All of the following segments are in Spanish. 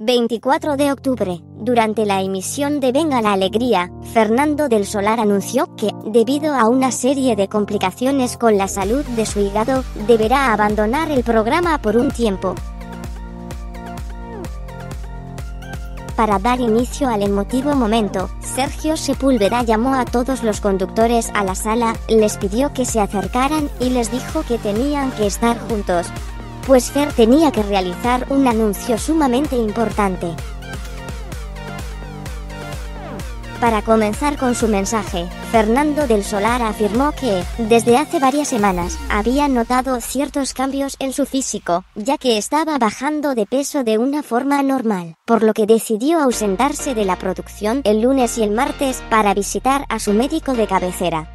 24 de octubre, durante la emisión de Venga la Alegría, Fernando del Solar anunció que, debido a una serie de complicaciones con la salud de su hígado, deberá abandonar el programa por un tiempo. Para dar inicio al emotivo momento, Sergio Sepúlveda llamó a todos los conductores a la sala, les pidió que se acercaran y les dijo que tenían que estar juntos, pues Fer tenía que realizar un anuncio sumamente importante. Para comenzar con su mensaje, Fernando del Solar afirmó que, desde hace varias semanas, había notado ciertos cambios en su físico, ya que estaba bajando de peso de una forma normal, por lo que decidió ausentarse de la producción el lunes y el martes para visitar a su médico de cabecera.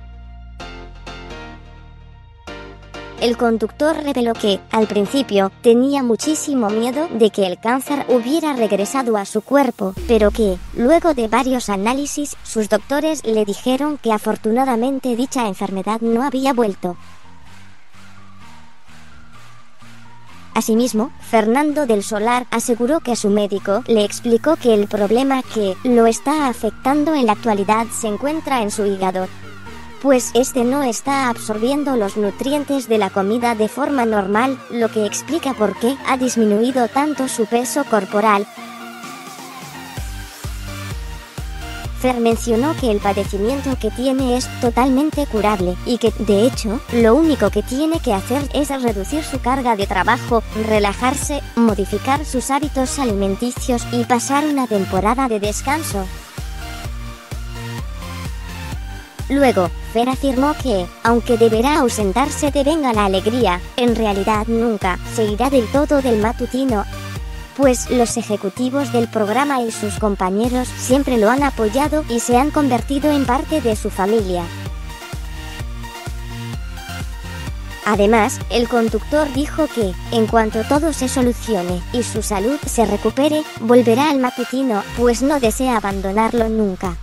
El conductor reveló que, al principio, tenía muchísimo miedo de que el cáncer hubiera regresado a su cuerpo, pero que, luego de varios análisis, sus doctores le dijeron que afortunadamente dicha enfermedad no había vuelto. Asimismo, Fernando del Solar aseguró que su médico le explicó que el problema que lo está afectando en la actualidad se encuentra en su hígado, pues este no está absorbiendo los nutrientes de la comida de forma normal, lo que explica por qué ha disminuido tanto su peso corporal. Fer mencionó que el padecimiento que tiene es totalmente curable y que, de hecho, lo único que tiene que hacer es reducir su carga de trabajo, relajarse, modificar sus hábitos alimenticios y pasar una temporada de descanso. Luego, Fer afirmó que, aunque deberá ausentarse de Venga la Alegría, en realidad nunca se irá del todo del matutino, pues los ejecutivos del programa y sus compañeros siempre lo han apoyado y se han convertido en parte de su familia. Además, el conductor dijo que, en cuanto todo se solucione y su salud se recupere, volverá al matutino, pues no desea abandonarlo nunca.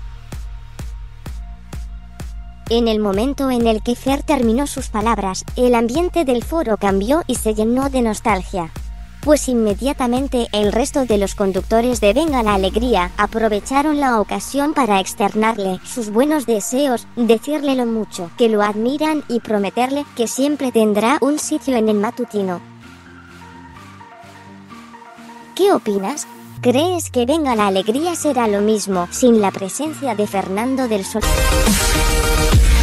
En el momento en el que Fer terminó sus palabras, el ambiente del foro cambió y se llenó de nostalgia, pues inmediatamente el resto de los conductores de Venga la Alegría aprovecharon la ocasión para externarle sus buenos deseos, decirle lo mucho que lo admiran y prometerle que siempre tendrá un sitio en el matutino. ¿Qué opinas? ¿Crees que Venga la Alegría será lo mismo sin la presencia de Fernando del Solar?